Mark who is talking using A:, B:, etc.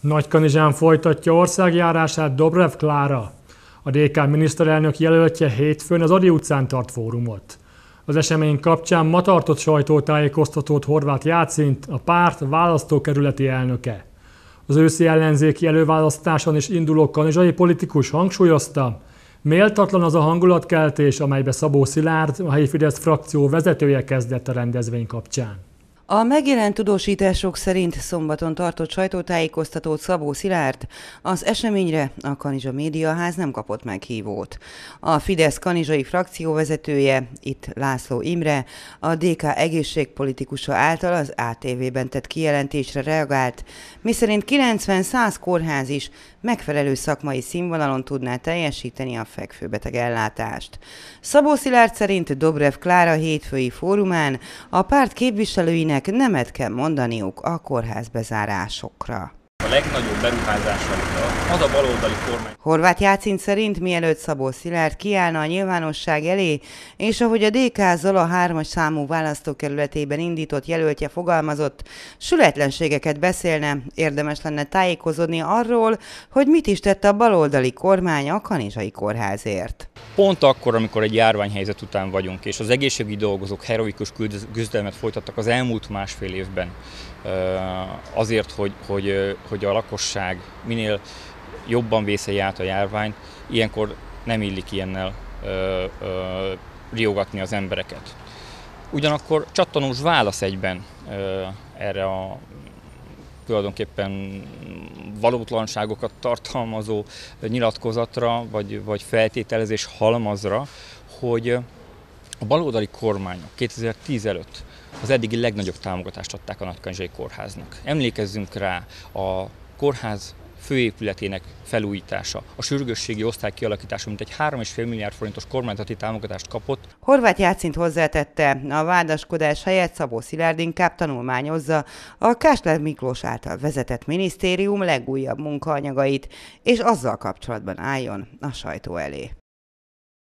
A: Nagykanizsán folytatja országjárását Dobrev Klára. A DK miniszterelnök jelöltje hétfőn az Ady utcán tart fórumot. Az esemény kapcsán ma tartott sajtótájékoztatót Horváth Jácint, a párt választókerületi elnöke. Az őszi ellenzéki előválasztáson is induló kanizsai politikus hangsúlyozta, méltatlan az a hangulatkeltés, amelybe Szabó Szilárd, a helyi Fidesz frakció vezetője kezdett a rendezvény kapcsán.
B: A megjelent tudósítások szerint szombaton tartott sajtótájékoztatót Szabó Szilárd, az eseményre a Kanizsa Médiaház nem kapott meghívót. A Fidesz kanizsai frakcióvezetője, itt László Imre, a DK egészségpolitikusa által az ATV-ben tett kijelentésre reagált, miszerint 90-100 kórház is megfelelő szakmai színvonalon tudná teljesíteni a fekvőbeteg ellátást. Szabó Szilárd szerint Dobrev Klára hétfői fórumán a párt képviselőinek nemet kell mondaniuk a kórházbezárásokra.
C: A legnagyobb beruházásaikra az a baloldali kormány.
B: Horváth Jácint szerint mielőtt Szabó Szilárd kiállna a nyilvánosság elé, és ahogy a DK Zala 3-as számú választókerületében indított jelöltje fogalmazott, sületlenségeket beszélne, érdemes lenne tájékozódni arról, hogy mit is tett a baloldali kormány a kanizsai kórházért.
C: Pont akkor, amikor egy járványhelyzet után vagyunk, és az egészségügyi dolgozók heroikus küzdelmet folytattak az elmúlt másfél évben, azért, hogy a lakosság minél jobban vészelje át a járványt, ilyenkor nem illik ilyennel riogatni az embereket. Ugyanakkor csattanós válasz egyben erre a tulajdonképpen valótlanságokat tartalmazó nyilatkozatra, vagy feltételezés halmazra, hogy a baloldali kormányok 2010 előtt az eddigi legnagyobb támogatást adták a Nagykanizsai Kórháznak. Emlékezzünk rá, a kórház főépületének felújítása, a sürgősségi osztály kialakítása, mint egy 3,5 milliárd forintos kormányzati támogatást kapott.
B: Horváth Jácint hozzátette, a vádaskodás helyett Szabó Szilárd inkább tanulmányozza a Kásler Miklós által vezetett minisztérium legújabb munkaanyagait, és azzal kapcsolatban álljon a sajtó elé.